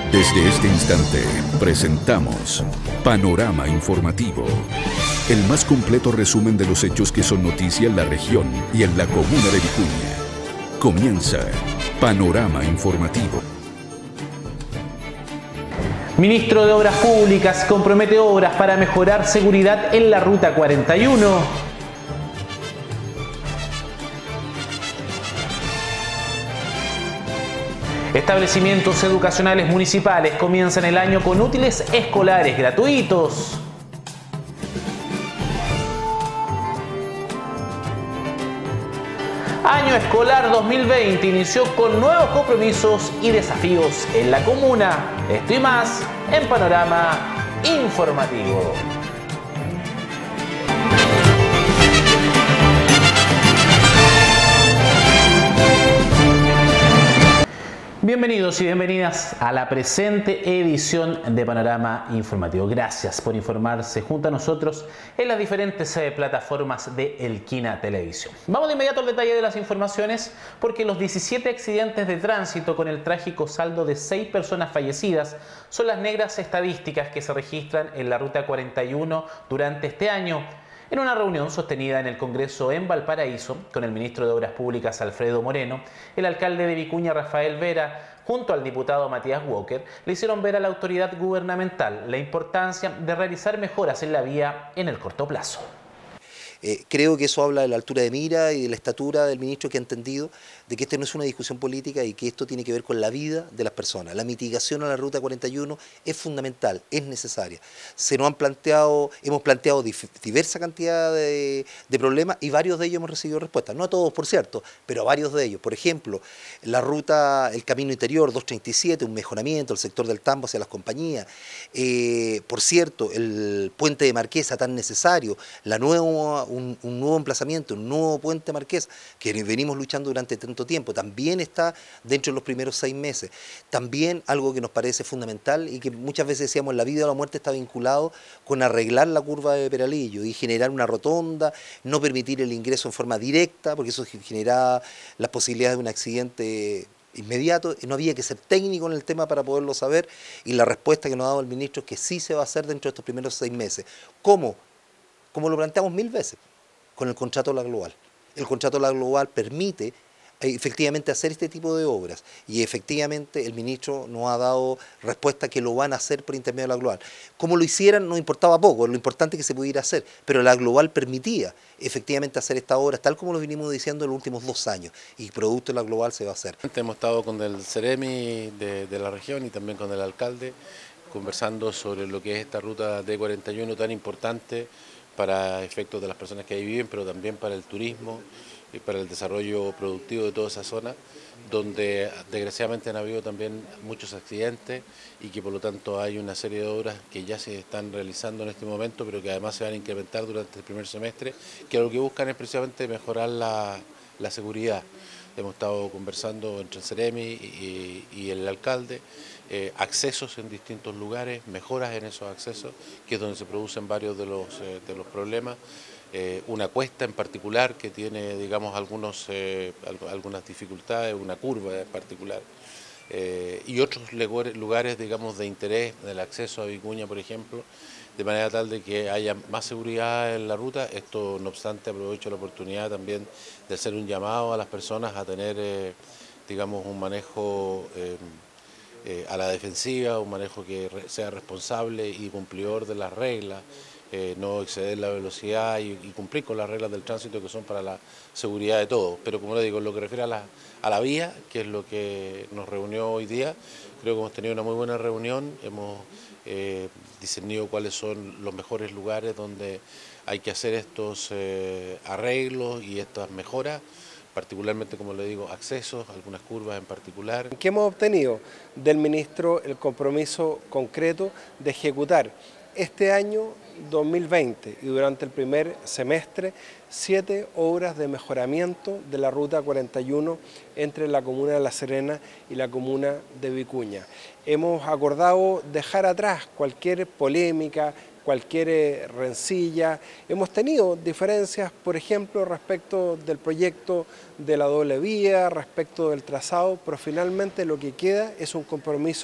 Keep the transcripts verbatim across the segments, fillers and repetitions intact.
Desde este instante presentamos Panorama Informativo, el más completo resumen de los hechos que son noticia en la región y en la comuna de Vicuña. Comienza Panorama Informativo. Ministro de Obras Públicas compromete obras para mejorar seguridad en la Ruta cuarenta y uno. Establecimientos educacionales municipales comienzan el año con útiles escolares gratuitos. Año escolar dos mil veinte inició con nuevos compromisos y desafíos en la comuna. Esto y más en Panorama Informativo. Bienvenidos y bienvenidas a la presente edición de Panorama Informativo. Gracias por informarse junto a nosotros en las diferentes eh, plataformas de Elquina Televisión. Vamos de inmediato al detalle de las informaciones porque los diecisiete accidentes de tránsito con el trágico saldo de seis personas fallecidas son las negras estadísticas que se registran en la Ruta cuarenta y uno durante este año. En una reunión sostenida en el Congreso en Valparaíso con el ministro de Obras Públicas Alfredo Moreno, el alcalde de Vicuña Rafael Vera, junto al diputado Matías Walker, le hicieron ver a la autoridad gubernamental la importancia de realizar mejoras en la vía en el corto plazo. Eh, creo que eso habla de la altura de mira y de la estatura del ministro, que ha entendido de que esto no es una discusión política y que esto tiene que ver con la vida de las personas. La mitigación a la Ruta cuarenta y uno es fundamental, es necesaria. Se nos han planteado, hemos planteado diversa cantidad de, de problemas y varios de ellos hemos recibido respuestas. No a todos, por cierto, pero a varios de ellos. Por ejemplo, la ruta, el camino interior doscientos treinta y siete, un mejoramiento, el sector del Tambo hacia las compañías. Eh, por cierto, el puente de Marquesa tan necesario, la nueva... Un, un nuevo emplazamiento, un nuevo puente Marqués, que venimos luchando durante tanto tiempo, también está dentro de los primeros seis meses. También algo que nos parece fundamental y que muchas veces decíamos, la vida o la muerte está vinculado con arreglar la curva de Peralillo y generar una rotonda, no permitir el ingreso en forma directa, porque eso generaba las posibilidades de un accidente inmediato. No había que ser técnico en el tema para poderlo saber, y la respuesta que nos ha dado el ministro es que sí se va a hacer dentro de estos primeros seis meses. ¿Cómo? Como lo planteamos mil veces, con el contrato de la Global. El contrato de la Global permite eh, efectivamente hacer este tipo de obras, y efectivamente el ministro nos ha dado respuesta que lo van a hacer por intermedio de la Global. Como lo hicieran no importaba poco, lo importante es que se pudiera hacer, pero la Global permitía efectivamente hacer estas obras tal como lo vinimos diciendo en los últimos dos años, y producto de la Global se va a hacer. Hemos estado con el Ceremi de, de la región y también con el alcalde, conversando sobre lo que es esta ruta D cuarenta y uno tan importante para efectos de las personas que ahí viven, pero también para el turismo y para el desarrollo productivo de toda esa zona, donde desgraciadamente han habido también muchos accidentes y que por lo tanto hay una serie de obras que ya se están realizando en este momento, pero que además se van a incrementar durante el primer semestre, que lo que buscan es precisamente mejorar la, la seguridad. Hemos estado conversando entre el Ceremi y, y el alcalde, eh, accesos en distintos lugares, mejoras en esos accesos, que es donde se producen varios de los, eh, de los problemas. Eh, una cuesta en particular que tiene, digamos, algunos, eh, algunas dificultades, una curva en particular. Eh, y otros lugares, digamos, de interés del acceso a Vicuña, por ejemplo, de manera tal de que haya más seguridad en la ruta. Esto, no obstante, aprovecho la oportunidad también de hacer un llamado a las personas a tener, eh, digamos, un manejo eh, eh, a la defensiva, un manejo que re sea responsable y cumplidor de las reglas, eh, no exceder la velocidad y, y cumplir con las reglas del tránsito que son para la seguridad de todos. Pero como le digo, en lo que refiere a la, a la vía, que es lo que nos reunió hoy día, creo que hemos tenido una muy buena reunión, hemos eh, discernido cuáles son los mejores lugares donde hay que hacer estos eh, arreglos y estas mejoras, particularmente, como le digo, accesos, algunas curvas en particular. ¿Qué hemos obtenido del ministro? El compromiso concreto de ejecutar este año dos mil veinte y durante el primer semestre siete obras de mejoramiento de la Ruta cuarenta y uno entre la comuna de La Serena y la comuna de Vicuña. Hemos acordado dejar atrás cualquier polémica, cualquier rencilla. Hemos tenido diferencias, por ejemplo, respecto del proyecto de la doble vía, respecto del trazado, pero finalmente lo que queda es un compromiso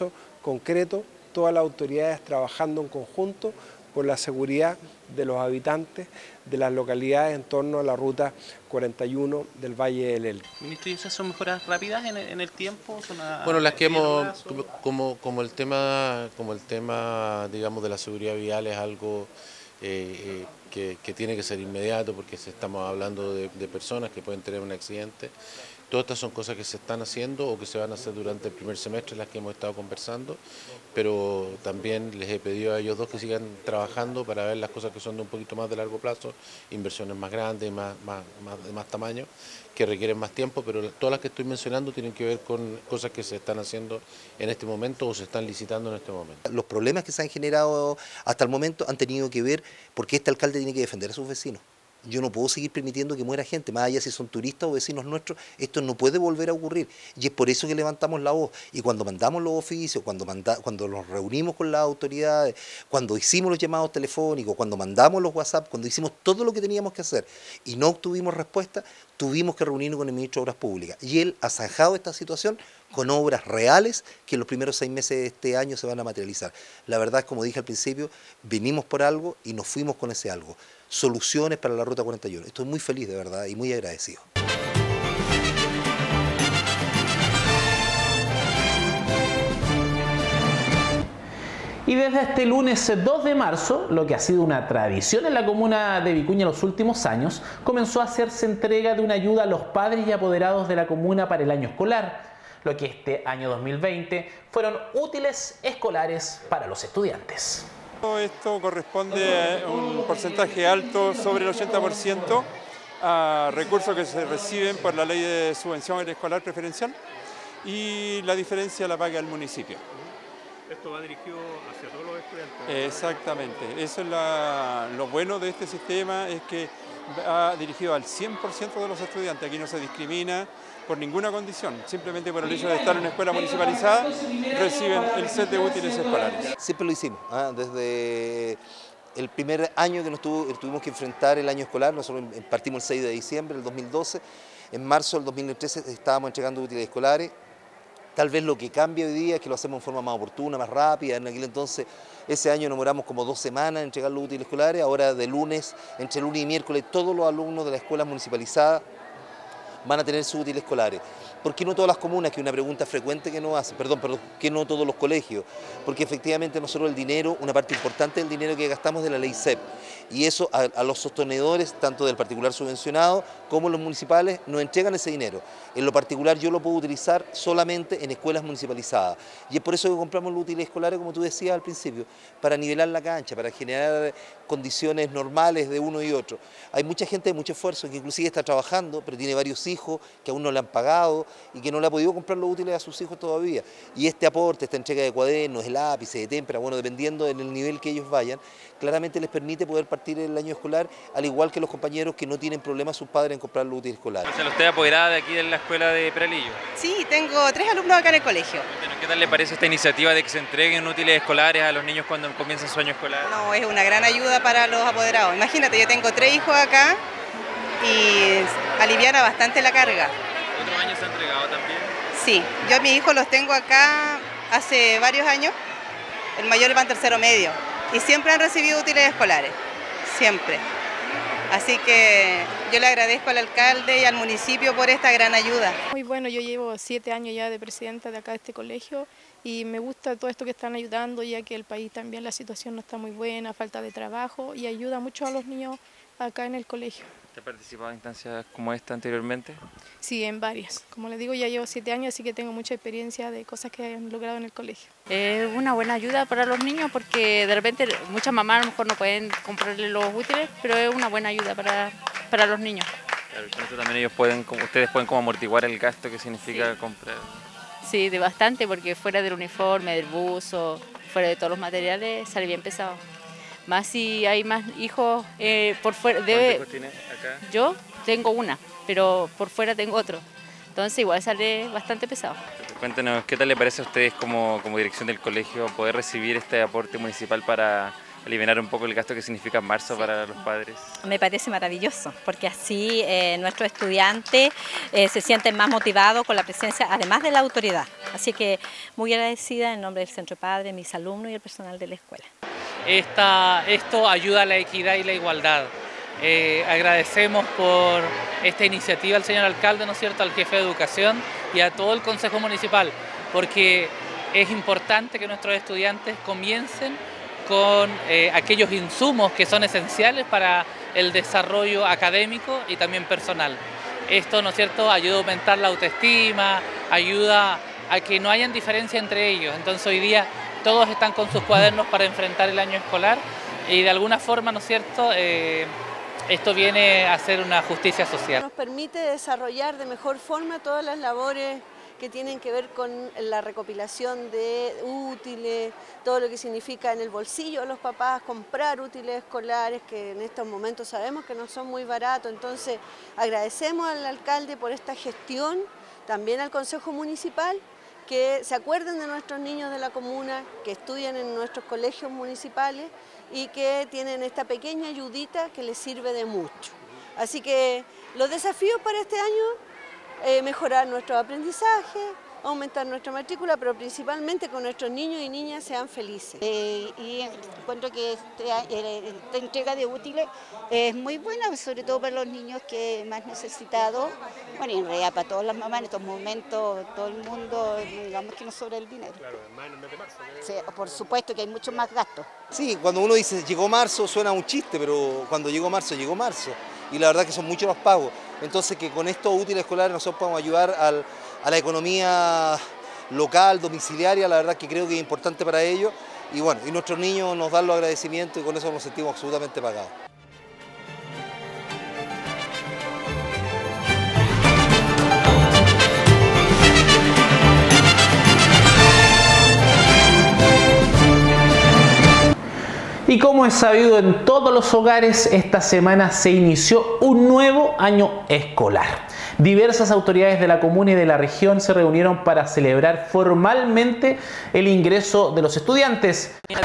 concreto, todas las autoridades trabajando en conjunto por la seguridad de los habitantes de las localidades en torno a la ruta cuarenta y uno del Valle del Elqui. Ministro, ¿y esas son mejoras rápidas en el, en el tiempo? ¿Son a, bueno, las que hemos, o... como, como el tema, como el tema, digamos, de la seguridad vial es algo eh, eh, que, que tiene que ser inmediato, porque si estamos hablando de, de personas que pueden tener un accidente. Todas estas son cosas que se están haciendo o que se van a hacer durante el primer semestre, las que hemos estado conversando, pero también les he pedido a ellos dos que sigan trabajando para ver las cosas que son de un poquito más de largo plazo, inversiones más grandes, más, más, más, de más tamaño, que requieren más tiempo, pero todas las que estoy mencionando tienen que ver con cosas que se están haciendo en este momento o se están licitando en este momento. Los problemas que se han generado hasta el momento han tenido que ver porque este alcalde tiene que defender a sus vecinos. Yo no puedo seguir permitiendo que muera gente, más allá si son turistas o vecinos nuestros, esto no puede volver a ocurrir. Y es por eso que levantamos la voz. Y cuando mandamos los oficios, cuando, manda, cuando nos reunimos con las autoridades, cuando hicimos los llamados telefónicos, cuando mandamos los WhatsApp, cuando hicimos todo lo que teníamos que hacer y no obtuvimos respuesta, tuvimos que reunirnos con el ministro de Obras Públicas. Y él ha zanjado esta situación con obras reales que en los primeros seis meses de este año se van a materializar. La verdad es, como dije al principio, vinimos por algo y nos fuimos con ese algo. Soluciones para la ruta cuarenta y uno. Estoy muy feliz, de verdad, y muy agradecido. Y desde este lunes dos de marzo, lo que ha sido una tradición en la comuna de Vicuña en los últimos años, comenzó a hacerse entrega de una ayuda a los padres y apoderados de la comuna para el año escolar, lo que este año dos mil veinte fueron útiles escolares para los estudiantes. Esto corresponde a un porcentaje alto, sobre el ochenta por ciento, a recursos que se reciben por la ley de subvención escolar preferencial y la diferencia la paga el municipio. ¿Esto va dirigido hacia todos los estudiantes? Exactamente, eso es la, lo bueno de este sistema, es que va dirigido al cien por ciento de los estudiantes. Aquí no se discrimina por ninguna condición, simplemente por el hecho de estar en una escuela municipalizada, reciben el set de útiles escolares. Siempre lo hicimos, ¿eh? Desde el primer año que nos tuvo, tuvimos que enfrentar el año escolar, nosotros partimos el seis de diciembre del dos mil doce, en marzo del dos mil trece estábamos entregando útiles escolares. Tal vez lo que cambia hoy día es que lo hacemos en forma más oportuna, más rápida. En aquel entonces, ese año nos demoramos como dos semanas en entregar los útiles escolares. Ahora de lunes, entre lunes y miércoles, todos los alumnos de las escuelas municipalizadas van a tener sus útiles escolares. ¿Por qué no todas las comunas? Que es una pregunta frecuente que nos hacen. Perdón, perdón, ¿por qué no todos los colegios? Porque efectivamente nosotros el dinero, una parte importante del dinero que gastamos de la ley C E P, y eso a, a los sostenedores, tanto del particular subvencionado como los municipales, nos entregan ese dinero. En lo particular yo lo puedo utilizar solamente en escuelas municipalizadas. Y es por eso que compramos los útiles escolares, como tú decías al principio, para nivelar la cancha, para generar condiciones normales de uno y otro. Hay mucha gente de mucho esfuerzo que inclusive está trabajando, pero tiene varios hijos que aún no le han pagado y que no le ha podido comprar los útiles a sus hijos todavía. Y este aporte, esta entrega de cuadernos, de lápices, de témpera, bueno, dependiendo del nivel que ellos vayan, claramente les permite poder partir el año escolar, al igual que los compañeros que no tienen problemas sus padres en comprar los útiles escolares. O sea, ¿usted es apoderada de aquí de la escuela de Peralillo? Sí, tengo tres alumnos acá en el colegio. ¿Qué tal le parece esta iniciativa de que se entreguen útiles escolares a los niños cuando comienzan su año escolar? No, es una gran ayuda para los apoderados. Imagínate, yo tengo tres hijos acá y aliviana bastante la carga. ¿Otros años se ha entregado también? Sí, yo a mis hijos los tengo acá hace varios años. El mayor va en tercero medio y siempre han recibido útiles escolares, siempre. Así que yo le agradezco al alcalde y al municipio por esta gran ayuda. Muy bueno, yo llevo siete años ya de presidenta de acá de este colegio y me gusta todo esto que están ayudando, ya que el país también la situación no está muy buena, falta de trabajo y ayuda mucho a los niños acá en el colegio. ¿Te has participado en instancias como esta anteriormente? Sí, en varias. Como les digo, ya llevo siete años, así que tengo mucha experiencia de cosas que han logrado en el colegio. Es una buena ayuda para los niños porque de repente muchas mamás a lo mejor no pueden comprarle los útiles, pero es una buena ayuda para, para los niños. Claro, con eso también ellos pueden, como ustedes pueden como amortiguar el gasto que significa sí. comprar. Sí, de bastante, porque fuera del uniforme, del buzo, fuera de todos los materiales, sale bien pesado. Más si hay más hijos eh, por fuera. Debe, ¿Cuántos hijos tiene acá? Yo tengo una, pero por fuera tengo otro. Entonces igual sale bastante pesado. Cuéntenos, ¿qué tal le parece a ustedes como, como dirección del colegio poder recibir este aporte municipal para aliviar un poco el gasto que significa marzo sí. para los padres? Me parece maravilloso, porque así eh, nuestros estudiantes eh, se sienten más motivados con la presencia, además de la autoridad, Así que muy agradecida en nombre del Centro Padre, mis alumnos y el personal de la escuela. Esta, esto ayuda a la equidad y la igualdad. Eh, agradecemos por esta iniciativa al señor alcalde, ¿no es cierto?, al jefe de educación y a todo el Consejo Municipal, porque es importante que nuestros estudiantes comiencen con eh, aquellos insumos que son esenciales para el desarrollo académico y también personal. Esto, ¿no es cierto?, ayuda a aumentar la autoestima, ayuda a que no hayan diferencia entre ellos. Entonces hoy día todos están con sus cuadernos para enfrentar el año escolar y de alguna forma, ¿no es cierto?, eh, esto viene a ser una justicia social. Nos permite desarrollar de mejor forma todas las labores que tienen que ver con la recopilación de útiles, todo lo que significa en el bolsillo de los papás comprar útiles escolares, que en estos momentos sabemos que no son muy baratos. Entonces agradecemos al alcalde por esta gestión, también al Consejo Municipal, que se acuerden de nuestros niños de la comuna, que estudian en nuestros colegios municipales y que tienen esta pequeña ayudita que les sirve de mucho. Así que los desafíos para este año, eh, mejorar nuestro aprendizaje, aumentar nuestra matrícula, pero principalmente con nuestros niños y niñas sean felices. Eh, y encuentro que este, eh, esta entrega de útiles es muy buena, sobre todo para los niños que más necesitados, bueno, y en realidad para todas las mamás en estos momentos, todo el mundo, digamos que no sobra el dinero. Claro, más en el mes de marzo. ¿no? Sí, por supuesto que hay muchos más gastos. Sí, cuando uno dice llegó marzo suena un chiste, pero cuando llegó marzo, llegó marzo. Y la verdad que son muchos los pagos. Entonces que con estos útiles escolares nosotros podemos ayudar al, a la economía local, domiciliaria, la verdad que creo que es importante para ellos. Y bueno, y nuestros niños nos dan los agradecimientos y con eso nos sentimos absolutamente pagados. Y como es sabido en todos los hogares, esta semana se inició un nuevo año escolar. Diversas autoridades de la comuna y de la región se reunieron para celebrar formalmente el ingreso de los estudiantes. Sí,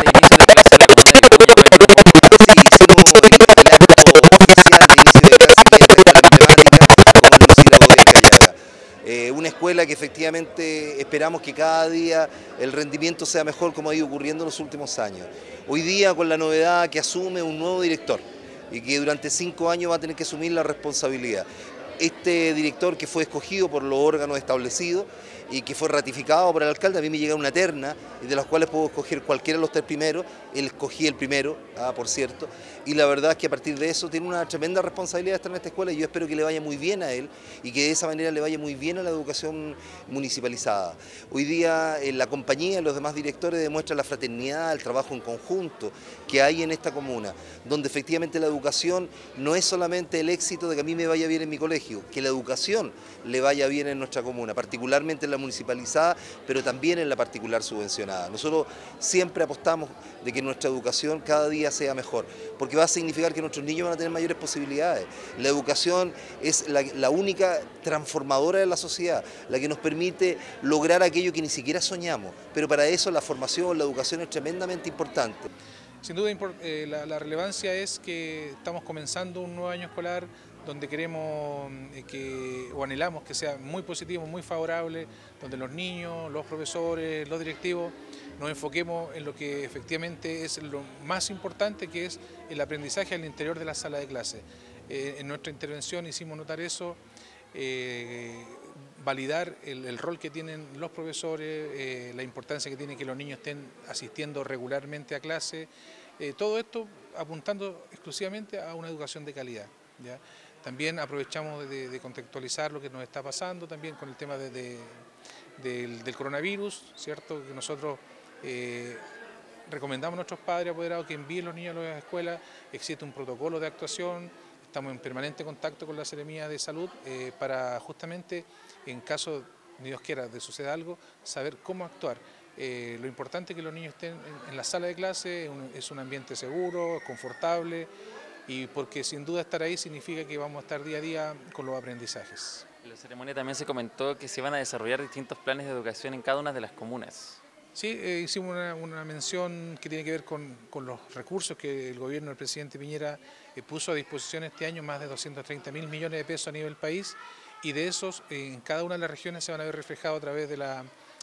hicimos el acto oficial de inicio de clase de esta escuela emblemática como el Lucila de Callaga. Eh, una escuela que efectivamente esperamos que cada día el rendimiento sea mejor como ha ido ocurriendo en los últimos años. Hoy día con la novedad que asume un nuevo director y que durante cinco años va a tener que asumir la responsabilidad. Este director que fue escogido por los órganos establecidos y que fue ratificado por el alcalde, a mí me llega una terna de las cuales puedo escoger cualquiera de los tres primeros. Él escogí el primero, ah, por cierto, y la verdad es que a partir de eso tiene una tremenda responsabilidad de estar en esta escuela y yo espero que le vaya muy bien a él y que de esa manera le vaya muy bien a la educación municipalizada. Hoy día en la compañía y los demás directores demuestran la fraternidad, el trabajo en conjunto que hay en esta comuna, donde efectivamente la educación no es solamente el éxito de que a mí me vaya bien en mi colegio, que la educación le vaya bien en nuestra comuna, particularmente en la municipalizada, pero también en la particular subvencionada. Nosotros siempre apostamos de que nuestra educación cada día sea mejor, porque va a significar que nuestros niños van a tener mayores posibilidades. La educación es la, la única transformadora de la sociedad, la que nos permite lograr aquello que ni siquiera soñamos, pero para eso la formación, la educación es tremendamente importante. Sin duda eh, la, la relevancia es que estamos comenzando un nuevo año escolar donde queremos eh, que, o anhelamos que sea muy positivo, muy favorable, donde los niños, los profesores, los directivos nos enfoquemos en lo que efectivamente es lo más importante, que es el aprendizaje al interior de la sala de clase. Eh, en nuestra intervención hicimos notar eso, eh, validar el, el rol que tienen los profesores, eh, la importancia que tiene que los niños estén asistiendo regularmente a clase, eh, todo esto apuntando exclusivamente a una educación de calidad, ¿ya? También aprovechamos de, de contextualizar lo que nos está pasando también con el tema de, de, del, del coronavirus, ¿cierto? Que nosotros eh, recomendamos a nuestros padres apoderados que envíen los niños a las escuelas, existe un protocolo de actuación, estamos en permanente contacto con la Seremía de Salud eh, para justamente, en caso, ni Dios quiera, de suceda algo, saber cómo actuar. Eh, lo importante es que los niños estén en, en la sala de clase, un, es un ambiente seguro, confortable, y porque sin duda estar ahí significa que vamos a estar día a día con los aprendizajes. En la ceremonia también se comentó que se iban a desarrollar distintos planes de educación en cada una de las comunas. Sí, eh, hicimos una, una mención que tiene que ver con, con los recursos que el gobierno del presidente Piñera eh, puso a disposición este año, más de doscientos treinta mil millones de pesos a nivel país, y de esos eh, en cada una de las regiones se van a ver reflejados a través de la,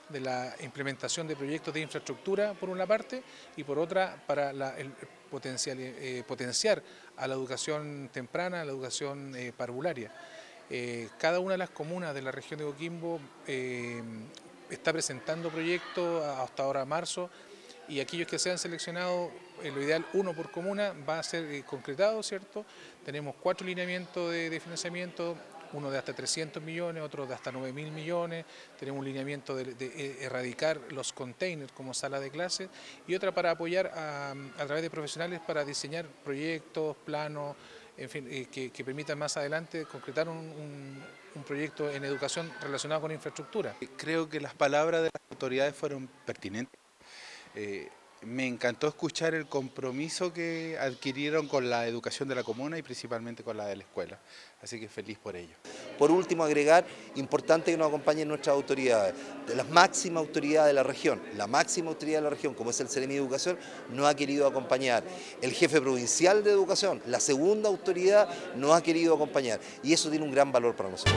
de la implementación de proyectos de infraestructura por una parte y por otra para la, el potencial, eh, potenciar a la educación temprana, a la educación eh, parvularia. Eh, cada una de las comunas de la región de Coquimbo eh, está presentando proyectos hasta ahora marzo, y aquellos que sean seleccionados, en lo ideal uno por comuna, va a ser eh, concretado, ¿cierto? Tenemos cuatro lineamientos de, de financiamiento, uno de hasta trescientos millones, otro de hasta nueve mil millones, tenemos un lineamiento de, de erradicar los containers como sala de clases y otra para apoyar a, a través de profesionales para diseñar proyectos, planos, en fin, eh, que, que permitan más adelante concretar un, un, un proyecto en educación relacionado con infraestructura. Creo que las palabras de las autoridades fueron pertinentes. Eh, Me encantó escuchar el compromiso que adquirieron con la educación de la comuna y principalmente con la de la escuela, así que feliz por ello. Por último, agregar, importante que nos acompañen nuestras autoridades, de las máximas autoridades de la región, la máxima autoridad de la región, como es el Ceremi de Educación, nos ha querido acompañar. El jefe provincial de Educación, la segunda autoridad, nos ha querido acompañar, y eso tiene un gran valor para nosotros.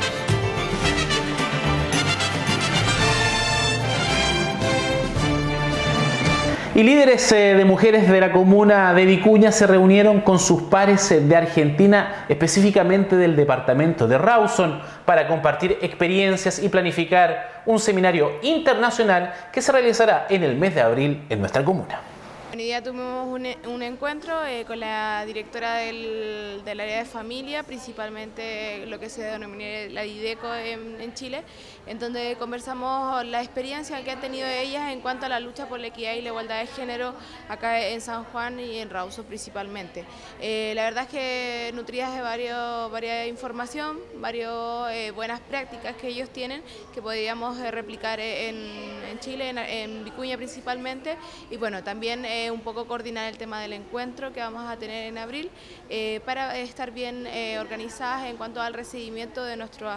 Y líderes de mujeres de la comuna de Vicuña se reunieron con sus pares de Argentina, específicamente del departamento de Rawson, para compartir experiencias y planificar un seminario internacional que se realizará en el mes de abril en nuestra comuna. Hoy día tuvimos un, un encuentro eh, con la directora del, del área de familia, principalmente lo que se denomina la DIDECO en, en Chile, en donde conversamos la experiencia que han tenido ellas en cuanto a la lucha por la equidad y la igualdad de género acá en San Juan y en Rawson principalmente. Eh, la verdad es que nutridas de varios, varias información, varias eh, buenas prácticas que ellos tienen que podríamos eh, replicar en, en Chile, en, en Vicuña principalmente, y bueno, también eh, un poco coordinar el tema del encuentro que vamos a tener en abril eh, para estar bien eh, organizadas en cuanto al recibimiento de nuestros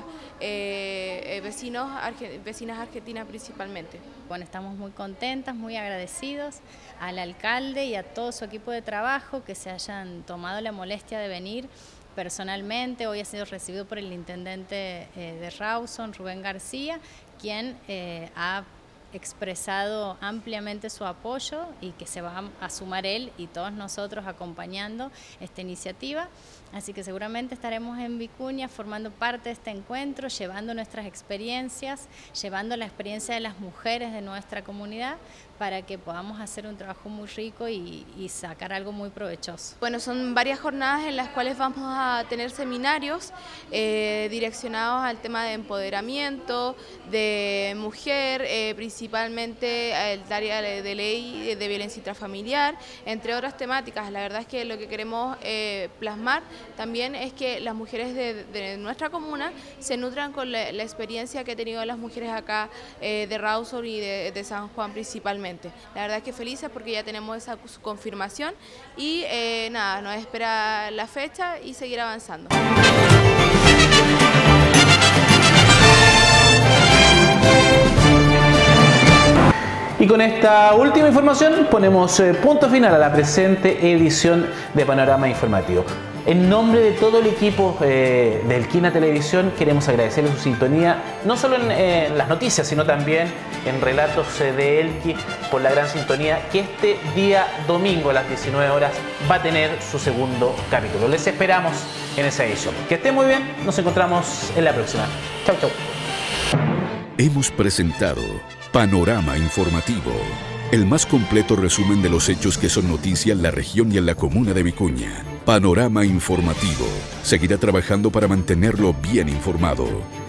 eh, vecinos, arge, vecinas argentinas principalmente. Bueno, estamos muy contentas, muy agradecidos al alcalde y a todo su equipo de trabajo que se hayan tomado la molestia de venir personalmente. Hoy ha sido recibido por el intendente eh, de Rawson, Rubén García, quien eh, ha expresado ampliamente su apoyo y que se va a sumar él y todos nosotros acompañando esta iniciativa. Así que seguramente estaremos en Vicuña formando parte de este encuentro, llevando nuestras experiencias, llevando la experiencia de las mujeres de nuestra comunidad para que podamos hacer un trabajo muy rico y, y sacar algo muy provechoso. Bueno, son varias jornadas en las cuales vamos a tener seminarios eh, direccionados al tema de empoderamiento, de mujer, eh, principalmente el área de ley de violencia intrafamiliar, entre otras temáticas. La verdad es que lo que queremos eh, plasmar también es que las mujeres de, de nuestra comuna se nutran con la, la experiencia que han tenido las mujeres acá eh, de Rawson y de, de San Juan principalmente. La verdad es que felices porque ya tenemos esa confirmación y eh, nada, nos espera la fecha y seguir avanzando. Y con esta última información ponemos eh, punto final a la presente edición de Panorama Informativo. En nombre de todo el equipo eh, de Elquina Televisión queremos agradecerle su sintonía, no solo en eh, las noticias, sino también en Relatos eh, de Elqui, por la gran sintonía que este día domingo a las diecinueve horas va a tener su segundo capítulo. Les esperamos en esa edición. Que estén muy bien, nos encontramos en la próxima. Chau, chau. Hemos presentado Panorama Informativo, el más completo resumen de los hechos que son noticia en la región y en la comuna de Vicuña. Panorama Informativo seguirá trabajando para mantenerlo bien informado.